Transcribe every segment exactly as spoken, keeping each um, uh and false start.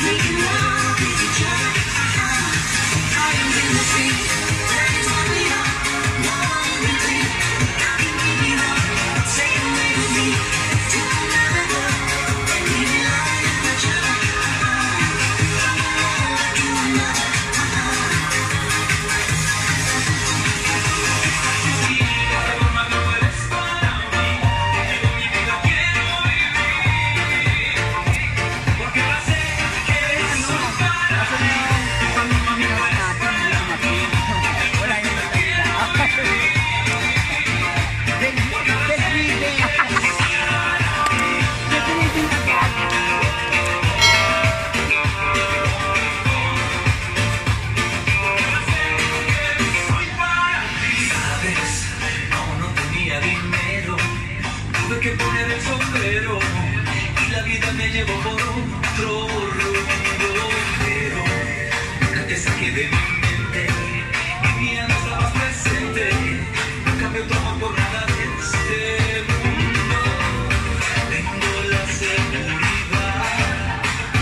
Que poner el sombrero y la vida me llevó por otro rumbo, pero nunca te saqué de mi mente, mi vida no estabas presente, no cambió tu amor por nada de este mundo. Tengo la seguridad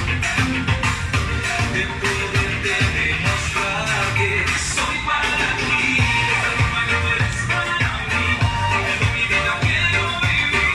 de poderte demostrar que soy para ti, de esta forma que tú eres para mí, en mi vida quiero vivir.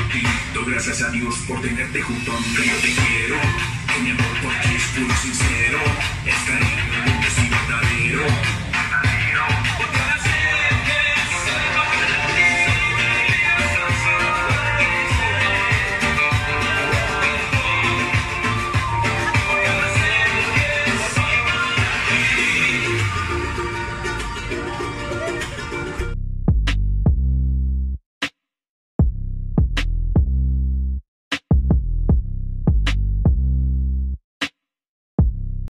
Gracias a Dios por tenerte junto a mí. Yo te quiero, que mi amor por ti es puro y sincero.